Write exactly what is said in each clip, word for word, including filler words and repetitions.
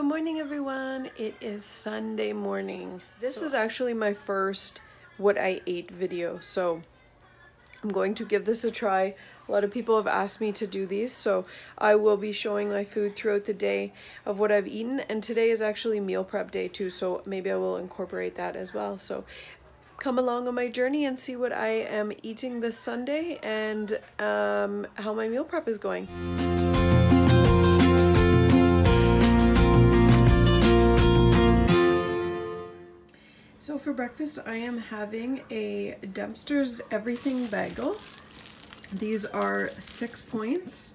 Good morning, everyone. It is Sunday morning. This so, is actually my first what I ate video, so I'm going to give this a try. A lot of people have asked me to do these, so I will be showing my food throughout the day of what I've eaten, and today is actually meal prep day too, so maybe I will incorporate that as well. So come along on my journey and see what I am eating this Sunday and um, how my meal prep is going. So for breakfast, I am having a Dempster's Everything Bagel. These are six points.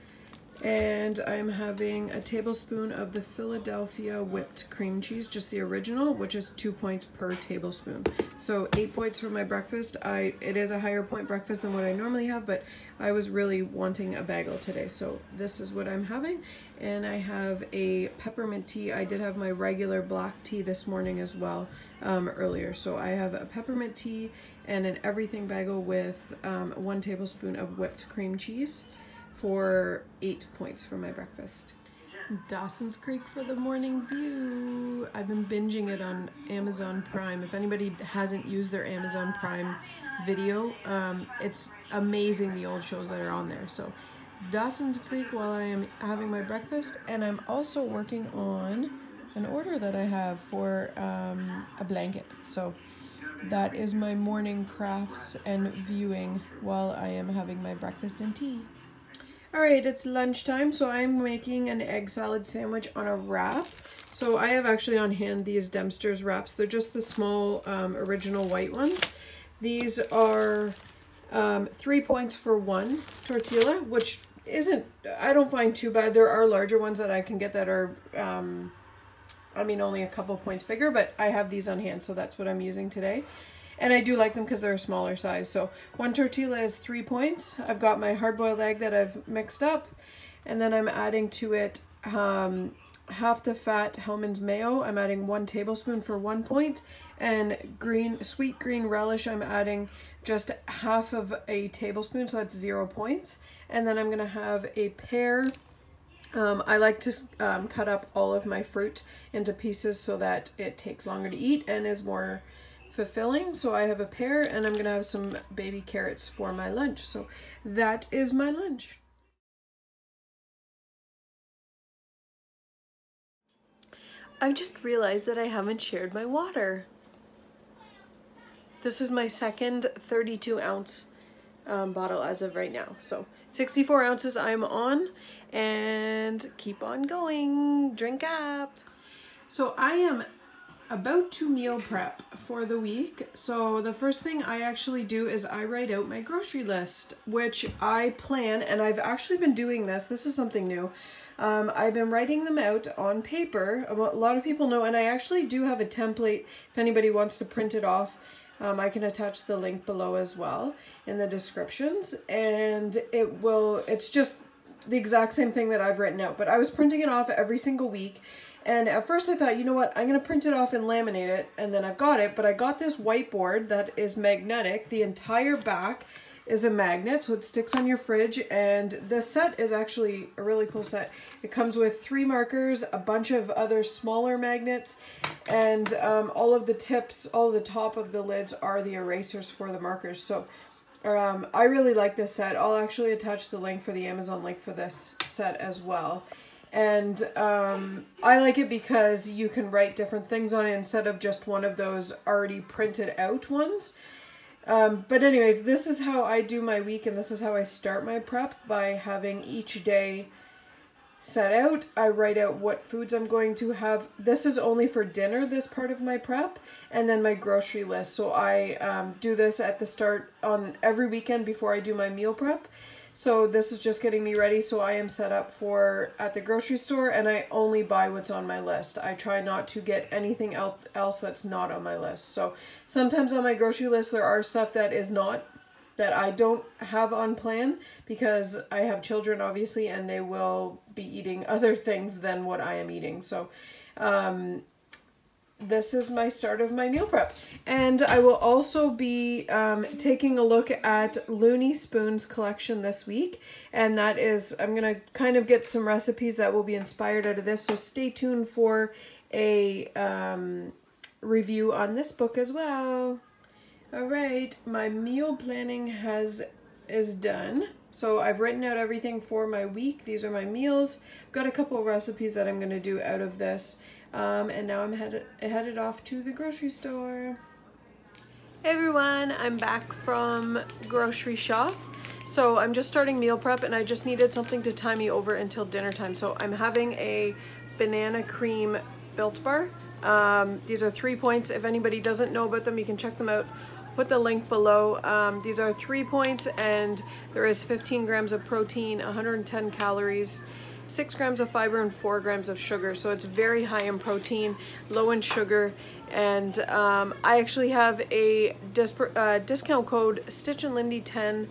And I'm having a tablespoon of the Philadelphia whipped cream cheese, just the original, which is two points per tablespoon. So eight points for my breakfast. I It is a higher point breakfast than what I normally have, but I was really wanting a bagel today. So this is what I'm having. And I have a peppermint tea. I did have my regular black tea this morning as well um, earlier. So I have a peppermint tea and an everything bagel with um, one tablespoon of whipped cream cheese for eight points for my breakfast. Dawson's Creek for the morning view. I've been binging it on Amazon Prime. If anybody hasn't used their Amazon Prime video, um, it's amazing the old shows that are on there. So Dawson's Creek while I am having my breakfast, and I'm also working on an order that I have for um, a blanket. So that is my morning crafts and viewing while I am having my breakfast and tea. Alright, it's lunchtime, so I'm making an egg salad sandwich on a wrap. So I have actually on hand these Dempster's wraps. They're just the small um, original white ones. These are um, three points for one tortilla, which isn't, I don't find too bad. There are larger ones that I can get that are, um, I mean, only a couple points bigger, but I have these on hand, so that's what I'm using today. And I do like them because they're a smaller size. So one tortilla is three points. I've got my hard-boiled egg that I've mixed up. And then I'm adding to it um, half the fat Hellmann's mayo. I'm adding one tablespoon for one point. And green, sweet green relish, I'm adding just half of a tablespoon. So that's zero points. And then I'm going to have a pear. Um, I like to um, cut up all of my fruit into pieces so that it takes longer to eat and is more fulfilling. So I have a pear, and I'm gonna have some baby carrots for my lunch. So that is my lunch. I just realized that I haven't shared my water. This is my second thirty-two ounce um, bottle as of right now. So sixty-four ounces I'm on, and keep on going. Drink up. So I am about to meal prep for the week. So the first thing I actually do is I write out my grocery list, which I plan, and I've actually been doing this. This is something new. Um, I've been writing them out on paper. A lot of people know, and I actually do have a template if anybody wants to print it off. Um, I can attach the link below as well in the descriptions, and it will, it's just the exact same thing that I've written out, but I was printing it off every single week. And at first I thought, you know what, I'm going to print it off and laminate it, and then I've got it. But I got this whiteboard that is magnetic. The entire back is a magnet, so it sticks on your fridge. And the set is actually a really cool set. It comes with three markers, a bunch of other smaller magnets, and um, all of the tips, all of the top of the lids are the erasers for the markers. So um, I really like this set. I'll actually attach the link for the Amazon link for this set as well. And um, I like it because you can write different things on it instead of just one of those already printed out ones. Um, but anyways, this is how I do my week, and this is how I start my prep, by having each day set out. I write out what foods I'm going to have. This is only for dinner, this part of my prep, and then my grocery list. So I um, do this at the start on every weekend before I do my meal prep. So this is just getting me ready, so I am set up for at the grocery store, and I only buy what's on my list. I try not to get anything else that's not on my list. So sometimes on my grocery list there are stuff that is not, that I don't have on plan, because I have children obviously, and they will be eating other things than what I am eating. So um, this is my start of my meal prep. And I will also be um, taking a look at Looney Spoon's collection this week. And that is, I'm going to kind of get some recipes that will be inspired out of this. So stay tuned for a um, review on this book as well. All right, my meal planning has is done. So I've written out everything for my week. These are my meals. I've got a couple of recipes that I'm going to do out of this. Um, and now I'm headed, headed off to the grocery store. Hey everyone, I'm back from grocery shop. So I'm just starting meal prep and I just needed something to tie me over until dinner time. So I'm having a banana cream Built Bar. Um, these are three points. If anybody doesn't know about them, you can check them out. Put the link below. Um, these are three points and there is fifteen grams of protein, one hundred ten calories, six grams of fiber, and four grams of sugar. So it's very high in protein, low in sugar. And um, I actually have a dis uh, discount code Stitch and Lindy ten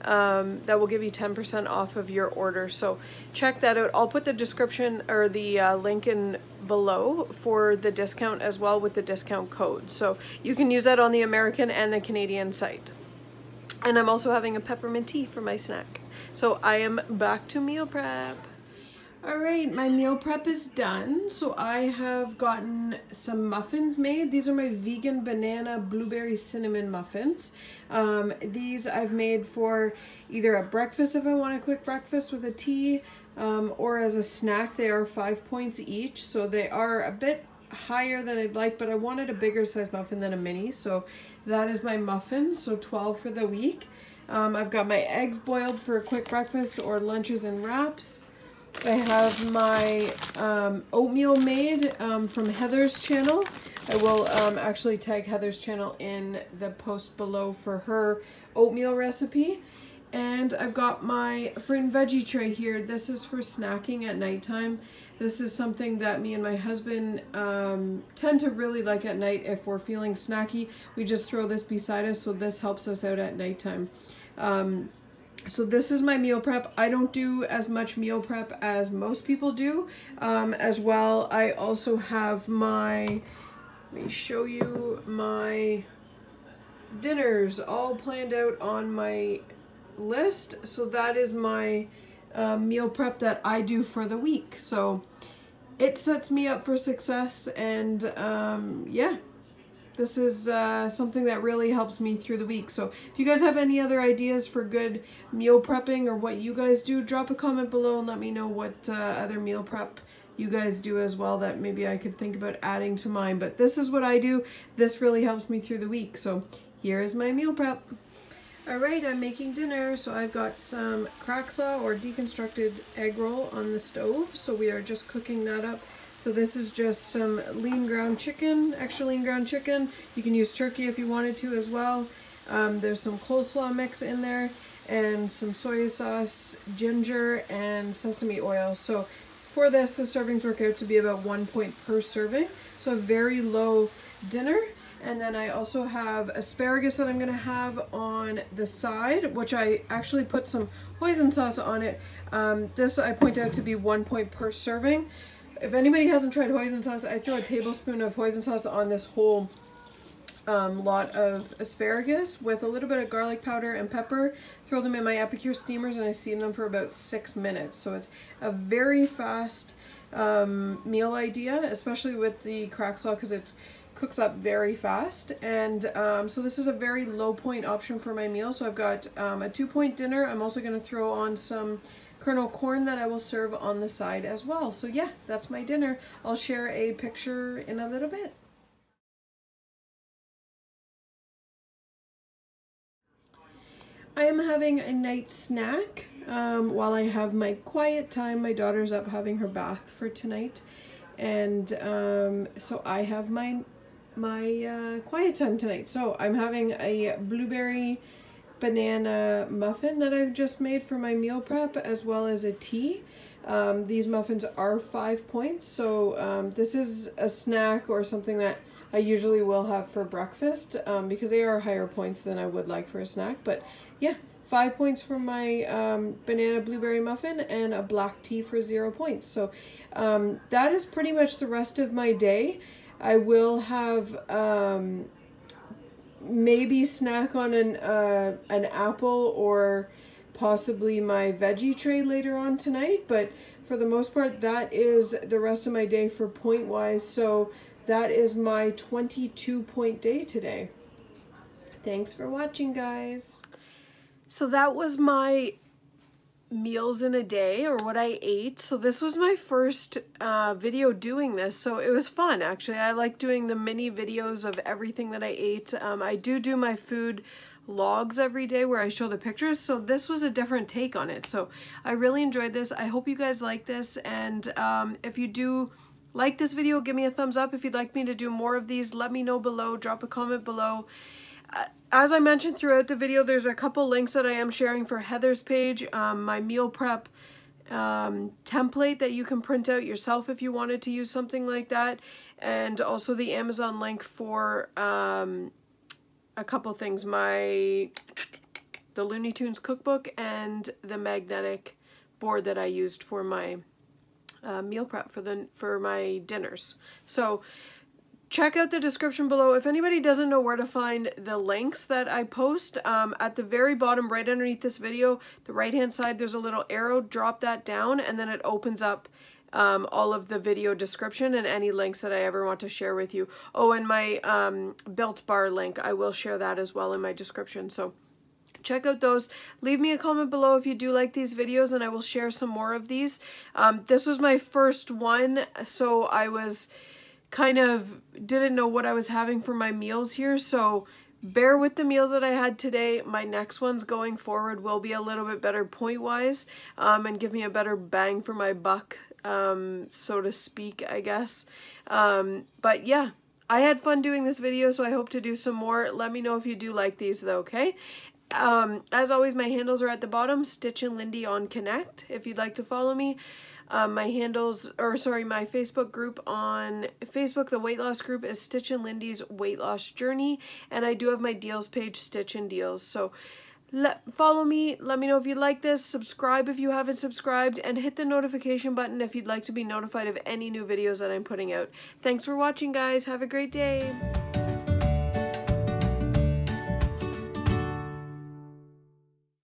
um, that will give you ten percent off of your order. So check that out. I'll put the description or the uh, link in below for the discount as well with the discount code. So you can use that on the American and the Canadian site. And I'm also having a peppermint tea for my snack. So I am back to meal prep. All right, my meal prep is done. So I have gotten some muffins made. These are my vegan banana blueberry cinnamon muffins. Um, these I've made for either a breakfast if I want a quick breakfast with a tea, um, or as a snack. They are five points each, so they are a bit higher than I'd like, but I wanted a bigger size muffin than a mini, so that is my muffin, so twelve for the week. Um, I've got my eggs boiled for a quick breakfast or lunches and wraps. I have my um, oatmeal made um, from Heather's channel. I will um, actually tag Heather's channel in the post below for her oatmeal recipe. And I've got my fruit and veggie tray here. This is for snacking at nighttime. This is something that me and my husband um, tend to really like at night. If we're feeling snacky, we just throw this beside us, so this helps us out at nighttime. Um, So this is my meal prep. I don't do as much meal prep as most people do. Um, as well, I also have my, let me show you my dinners all planned out on my list. So that is my uh, meal prep that I do for the week. So it sets me up for success, and um, yeah. This is uh, something that really helps me through the week. So if you guys have any other ideas for good meal prepping or what you guys do, drop a comment below and let me know what uh, other meal prep you guys do as well that maybe I could think about adding to mine. But this is what I do. This really helps me through the week. So here is my meal prep. Alright, I'm making dinner. So I've got some crack saw or deconstructed egg roll on the stove. So we are just cooking that up. So this is just some lean ground chicken, extra lean ground chicken. You can use turkey if you wanted to as well. Um, there's some coleslaw mix in there and some soy sauce, ginger, and sesame oil. So for this, the servings work out to be about one point per serving. So a very low dinner. And then I also have asparagus that I'm going to have on the side, which I actually put some hoisin sauce on it. Um, this I point out to be one point per serving. If anybody hasn't tried hoisin sauce, I throw a tablespoon of hoisin sauce on this whole um, lot of asparagus with a little bit of garlic powder and pepper. Throw them in my Epicure steamers and I steam them for about six minutes. So it's a very fast um, meal idea, especially with the crack saw because it cooks up very fast. And um, so this is a very low point option for my meal. So I've got um, a two point dinner. I'm also going to throw on some kernel corn that I will serve on the side as well. So yeah, that's my dinner. I'll share a picture in a little bit. I am having a night snack um, while I have my quiet time. My daughter's up having her bath for tonight, and um, so I have my my uh, quiet time tonight. So I'm having a blueberry banana muffin that I've just made for my meal prep, as well as a tea. Um, these muffins are five points, so um, this is a snack or something that I usually will have for breakfast um, because they are higher points than I would like for a snack. But yeah, five points for my um, banana blueberry muffin and a black tea for zero points. So um, that is pretty much the rest of my day. I will have um, maybe snack on an, uh, an apple or possibly my veggie tray later on tonight, but for the most part, that is the rest of my day for point wise. So that is my twenty-two point day today. Thanks for watching, guys. So that was my meals in a day, or what I ate. So this was my first uh, video doing this, so it was fun actually. I like doing the mini videos of everything that I ate. Um, I do do my food logs every day where I show the pictures, so this was a different take on it. So I really enjoyed this. I hope you guys like this, and um, if you do like this video, give me a thumbs up. If you'd like me to do more of these, let me know below. Drop a comment below. Uh, as I mentioned throughout the video, there's a couple links that I am sharing for Heather's page, um, my meal prep um, template that you can print out yourself if you wanted to use something like that, and also the Amazon link for um, a couple things, my the Looney Tunes cookbook and the magnetic board that I used for my uh, meal prep for the for my dinners. So check out the description below. If anybody doesn't know where to find the links that I post, um, at the very bottom right underneath this video, the right hand side, there's a little arrow. Drop that down and then it opens up Um, all of the video description and any links that I ever want to share with you. Oh, and my um, Built Bar link, I will share that as well in my description. So check out those. Leave me a comment below if you do like these videos, and I will share some more of these. Um, this was my first one, so I was kind of didn't know what I was having for my meals here. So bear with the meals that I had today. My next ones going forward will be a little bit better point-wise, um, and give me a better bang for my buck, um, so to speak, I guess. Um, but yeah, I had fun doing this video, so I hope to do some more. Let me know if you do like these though, okay? Um, as always, my handles are at the bottom, Stitch and Lindy on Connect, if you'd like to follow me. Um, my handles, or sorry, my Facebook group on Facebook, the weight loss group, is Stitch and Lindy's Weight Loss Journey, and I do have my deals page, Stitch and Deals. So let follow me, let me know if you like this, subscribe if you haven't subscribed, and hit the notification button if you'd like to be notified of any new videos that I'm putting out. Thanks for watching, guys. Have a great day.